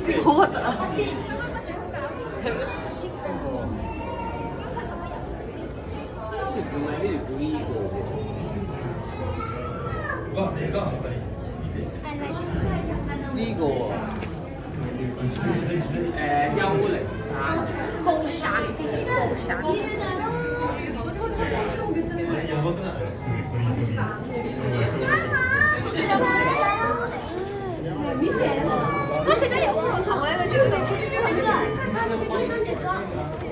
終わったな。 呢個幽靈山高山，this is 高山。而且它有骷髅头那個，這個就是這個。為什麼這個？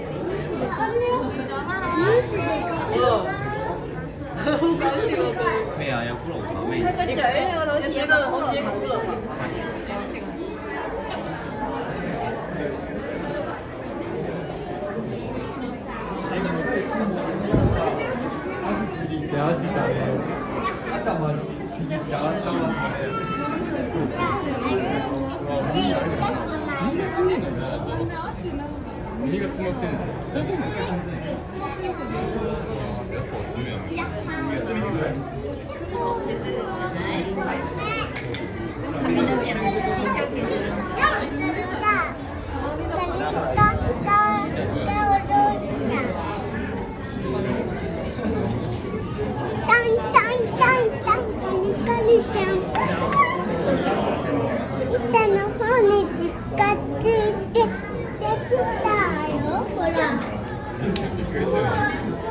你是這個。 好搞笑啊！ 咩啊？有骷髏頭咩？ 佢個嘴呢個好似有個好似骷髏頭。 身が詰まってんの？詰まってるかな？やっぱおすすめやね。 髪の毛のちょっと削る。 板の方に使ってできたよ、ほら。 びっくりしたよ。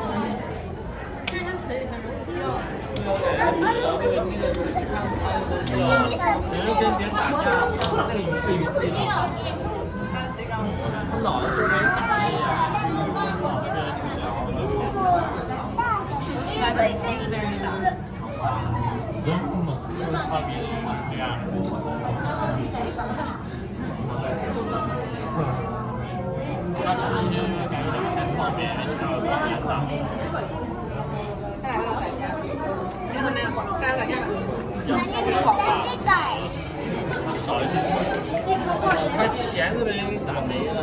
把钱都被打没了。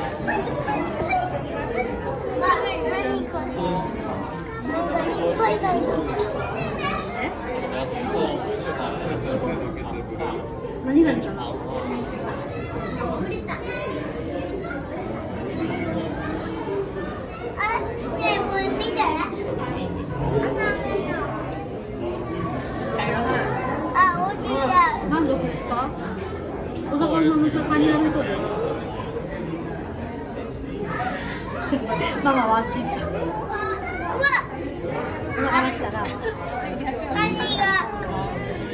何が出たの？満足ですか？お魚の下にあると。ママはあっち行った。お腹が来たな。